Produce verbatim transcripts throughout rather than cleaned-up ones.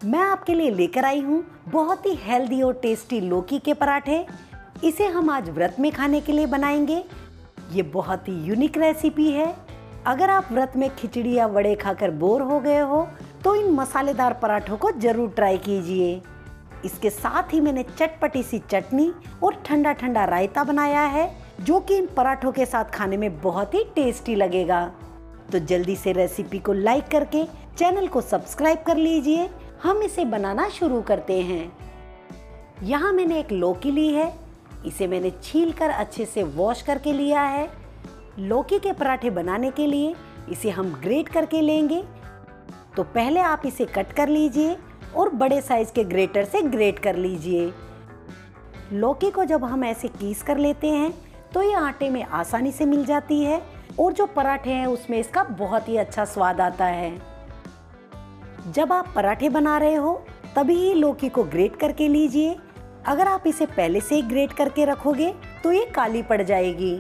मैं आपके लिए लेकर आई हूँ बहुत ही हेल्दी और टेस्टी लौकी के पराठे। इसे हम आज व्रत में खाने के लिए बनाएंगे। ये बहुत ही यूनिक रेसिपी है। अगर आप व्रत में खिचड़ी या वड़े खाकर बोर हो गए हो तो इन मसालेदार पराठों को जरूर ट्राई कीजिए। इसके साथ ही मैंने चटपटी सी चटनी और ठंडा ठंडा रायता बनाया है जो कि इन पराठों के साथ खाने में बहुत ही टेस्टी लगेगा। तो जल्दी से रेसिपी को लाइक करके चैनल को सब्सक्राइब कर लीजिए। हम इसे बनाना शुरू करते हैं। यहाँ मैंने एक लौकी ली है। इसे मैंने छीलकर अच्छे से वॉश करके लिया है। लौकी के पराठे बनाने के लिए इसे हम ग्रेट करके लेंगे। तो पहले आप इसे कट कर लीजिए और बड़े साइज के ग्रेटर से ग्रेट कर लीजिए। लौकी को जब हम ऐसे कीस कर लेते हैं तो ये आटे में आसानी से मिल जाती है और जो पराठे हैं उसमें इसका बहुत ही अच्छा स्वाद आता है। जब आप पराठे बना रहे हो तभी ही लौकी को ग्रेट करके लीजिए। अगर आप इसे पहले से ही ग्रेट करके रखोगे तो ये काली पड़ जाएगी।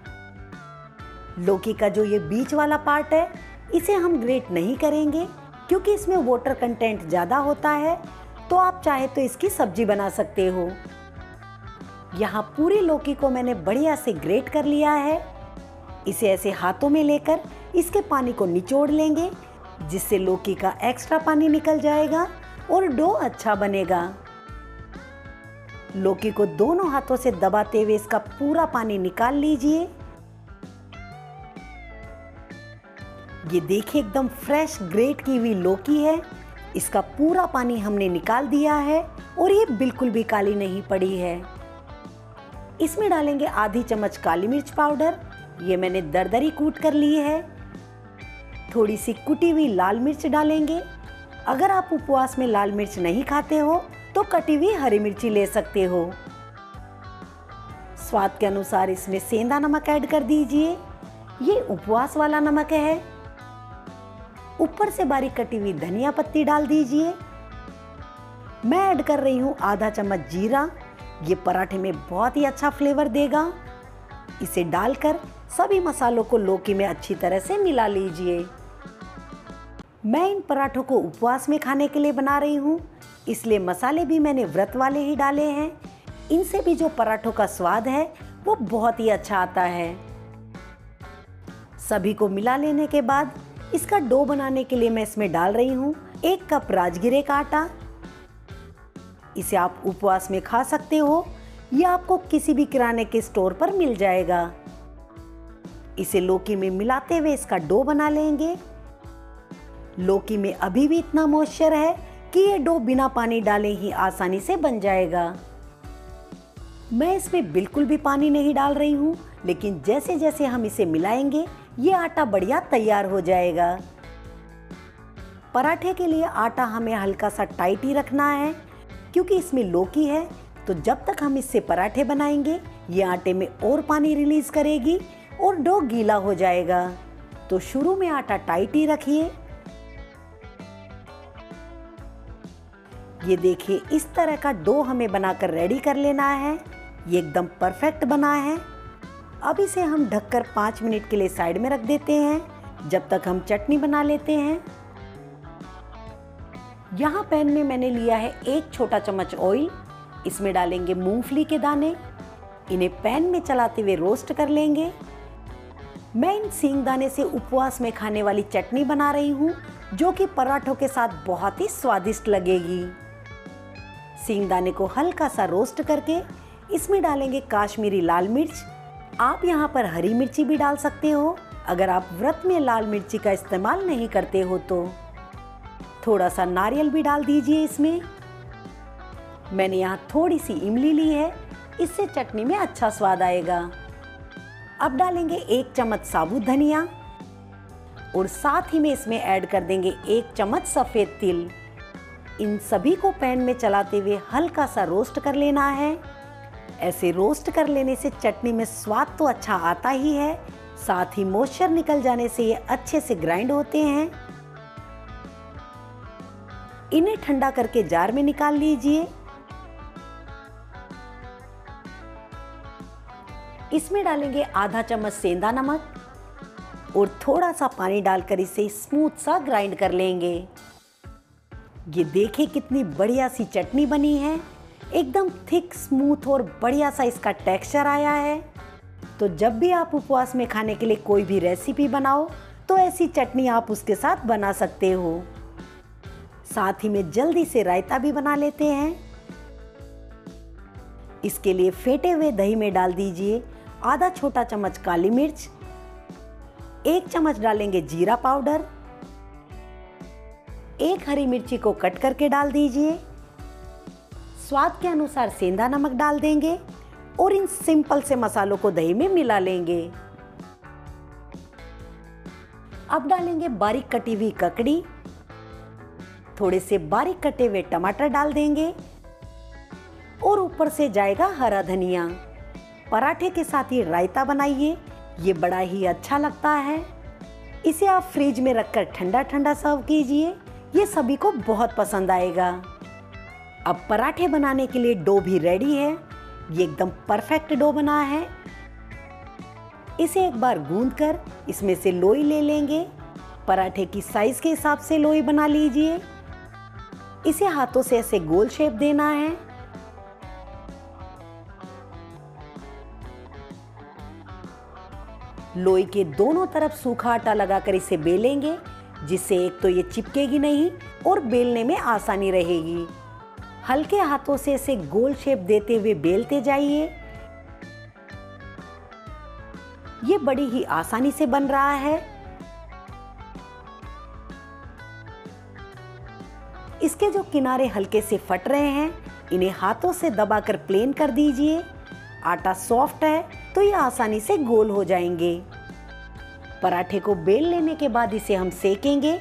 लौकी का जो ये बीच वाला पार्ट है इसे हम ग्रेट नहीं करेंगे क्योंकि इसमें वाटर कंटेंट ज़्यादा होता है। तो आप चाहे तो इसकी सब्जी बना सकते हो। यहाँ पूरी लौकी को मैंने बढ़िया से ग्रेट कर लिया है। इसे ऐसे हाथों में लेकर इसके पानी को निचोड़ लेंगे जिससे लौकी का एक्स्ट्रा पानी निकल जाएगा और डो अच्छा बनेगा। लौकी को दोनों हाथों से दबाते हुए इसका पूरा पानी निकाल लीजिए। ये देखिए एकदम फ्रेश ग्रेट की हुई लौकी है। इसका पूरा पानी हमने निकाल दिया है और ये बिल्कुल भी काली नहीं पड़ी है। इसमें डालेंगे आधी चम्मच काली मिर्च पाउडर। ये मैंने दरदरी कूट कर ली है। थोड़ी सी कुटी हुई लाल मिर्च डालेंगे। अगर आप उपवास में लाल मिर्च नहीं खाते हो तो कटी हुई हरी मिर्ची ले सकते हो। स्वाद के अनुसार इसमें सेंधा नमक ऐड कर दीजिए। ये उपवास वाला नमक है। ऊपर से बारीक कटी हुई धनिया पत्ती डाल दीजिए। मैं ऐड कर रही हूँ आधा चम्मच जीरा। ये पराठे में बहुत ही अच्छा फ्लेवर देगा। इसे डालकर सभी मसालों को लौकी में अच्छी तरह से मिला लीजिए। मैं इन पराठों को उपवास में खाने के लिए बना रही हूँ, इसलिए मसाले भी मैंने व्रत वाले ही डाले हैं। इनसे भी जो पराठों का स्वाद है वो बहुत ही अच्छा आता है। सभी को मिला लेने के बाद इसका डो बनाने के लिए मैं इसमें डाल रही हूँ एक कप राजगिरे का आटा। इसे आप उपवास में खा सकते हो या आपको किसी भी किराने के स्टोर पर मिल जाएगा। इसे लौकी में मिलाते हुए इसका डो बना लेंगे। लौकी में अभी भी इतना मॉइस्चर है कि ये डो बिना पानी डाले ही आसानी से बन जाएगा। मैं इसमें बिल्कुल भी पानी नहीं डाल रही हूँ, लेकिन जैसे जैसे हम इसे मिलाएंगे ये आटा बढ़िया तैयार हो जाएगा। पराठे के लिए आटा हमें हल्का सा टाइट ही रखना है क्योंकि इसमें लौकी है। तो जब तक हम इससे पराठे बनाएंगे ये आटे में और पानी रिलीज करेगी और डो गीला हो जाएगा। तो शुरू में आटा टाइट ही रखिए। ये देखिए इस तरह का डो हमें बनाकर रेडी कर लेना है। ये एकदम परफेक्ट बना है। अब इसे हम ढककर पाँच मिनट के लिए साइड में रख देते हैं जब तक हम चटनी बना लेते हैं। यहाँ पैन में मैंने लिया है एक छोटा चम्मच ऑयल। इसमें डालेंगे मूंगफली के दाने। इन्हें पैन में चलाते हुए रोस्ट कर लेंगे। मैं इन सींगदाने से उपवास में खाने वाली चटनी बना रही हूँ जो कि पराठों के साथ बहुत ही स्वादिष्ट लगेगी। सींगदाने को हल्का सा रोस्ट करके इसमें डालेंगे काश्मीरी लाल मिर्च। आप यहाँ पर हरी मिर्ची भी डाल सकते हो अगर आप व्रत में लाल मिर्ची का इस्तेमाल नहीं करते हो तो। थोड़ा सा नारियल भी डाल दीजिए इसमें। मैंने यहाँ थोड़ी सी इमली ली है, इससे चटनी में अच्छा स्वाद आएगा। अब डालेंगे एक चम्मच साबुत धनिया और साथ ही में इसमें ऐड कर देंगे एक चम्मच सफ़ेद तिल। इन सभी को पैन में चलाते हुए हल्का सा रोस्ट कर लेना है। ऐसे रोस्ट कर लेने से चटनी में स्वाद तो अच्छा आता ही है, साथ ही मॉइस्चर निकल जाने से ये अच्छे से ग्राइंड होते हैं। इन्हें ठंडा करके जार में निकाल लीजिए। इसमें डालेंगे आधा चम्मच सेंधा नमक और थोड़ा सा पानी डालकर इसे स्मूथ सा ग्राइंड कर लेंगे। ये देखिए कितनी बढ़िया सी चटनी बनी है, एकदम थिक स्मूथ और बढ़िया सा इसका टेक्सचर आया है। तो जब भी आप उपवास में खाने के लिए कोई भी रेसिपी बनाओ तो ऐसी चटनी आप उसके साथ बना सकते हो। साथ ही में जल्दी से रायता भी बना लेते हैं। इसके लिए फेंटे हुए दही में डाल दीजिए आधा छोटा चम्मच काली मिर्च, एक चम्मच डालेंगे जीरा पाउडर, एक हरी मिर्ची को कट करके डाल दीजिए, स्वाद के अनुसार सेंधा नमक डाल देंगे और इन सिंपल से मसालों को दही में मिला लेंगे। अब डालेंगे बारीक कटी हुई ककड़ी, थोड़े से बारीक कटे हुए टमाटर डाल देंगे और ऊपर से जाएगा हरा धनिया। पराठे के साथ ये रायता बनाइए, ये बड़ा ही अच्छा लगता है। इसे आप फ्रिज में रखकर ठंडा ठंडा सर्व कीजिए, ये सभी को बहुत पसंद आएगा। अब पराठे बनाने के लिए डो भी रेडी है। ये एकदम परफेक्ट डो बना है। इसे एक बार गूंथकर इसमें से लोई ले लेंगे। पराठे की साइज के हिसाब से लोई बना लीजिए। इसे हाथों से ऐसे गोल शेप देना है। लोई के दोनों तरफ सूखा आटा लगाकर इसे बेलेंगे, जिससे एक तो ये चिपकेगी नहीं और बेलने में आसानी रहेगी। हल्के हाथों से इसे गोल शेप देते हुए बेलते जाइए। ये बड़ी ही आसानी से बन रहा है। इसके जो किनारे हल्के से फट रहे हैं, इन्हें हाथों से दबाकर प्लेन कर दीजिए। आटा सॉफ्ट है तो ये आसानी से गोल हो जाएंगे। पराठे को बेल लेने के बाद इसे हम सेकेंगे।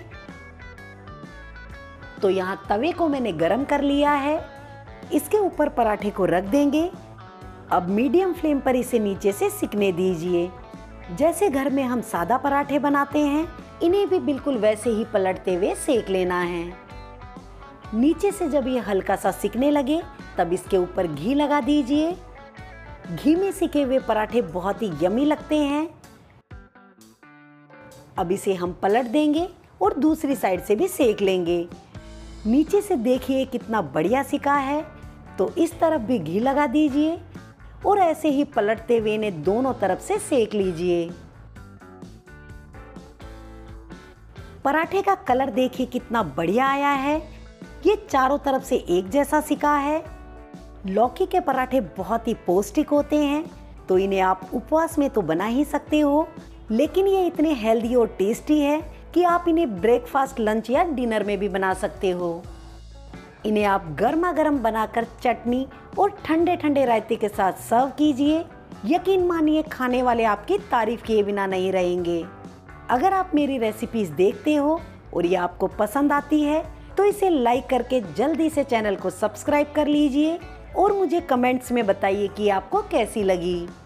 तो यहाँ तवे को मैंने गरम कर लिया है। इसके ऊपर पराठे को रख देंगे। अब मीडियम फ्लेम पर इसे नीचे से सिकने दीजिए। जैसे घर में हम सादा पराठे बनाते हैं, इन्हें भी बिल्कुल वैसे ही पलटते हुए सेक लेना है। नीचे से जब ये हल्का सा सिकने लगे तब इसके ऊपर घी लगा दीजिए। घी में सिके हुए पराठे बहुत ही यमी लगते हैं। अब इसे हम पलट देंगे और दूसरी साइड से भी सेक लेंगे। नीचे से देखिए कितना बढ़िया सिका है। तो इस तरफ भी घी लगा दीजिए और ऐसे ही पलटते हुए इन्हें दोनों तरफ से सेक लीजिए। पराठे का कलर देखिए कितना बढ़िया आया है। ये चारों तरफ से एक जैसा सिका है। लौकी के पराठे बहुत ही पौष्टिक होते हैं, तो इन्हें आप उपवास में तो बना ही सकते हो, लेकिन ये इतने हेल्दी और टेस्टी है कि आप इन्हें ब्रेकफास्ट, लंच या डिनर में भी बना सकते हो। इन्हें आप गर्मा गर्म बनाकर चटनी और ठंडे ठंडे रायते के साथ सर्व कीजिए। यकीन मानिए खाने वाले आपकी तारीफ किए बिना नहीं रहेंगे। अगर आप मेरी रेसिपीज देखते हो और ये आपको पसंद आती है तो इसे लाइक करके जल्दी से चैनल को सब्सक्राइब कर लीजिए और मुझे कमेंट्स में बताइए कि आपको कैसी लगी।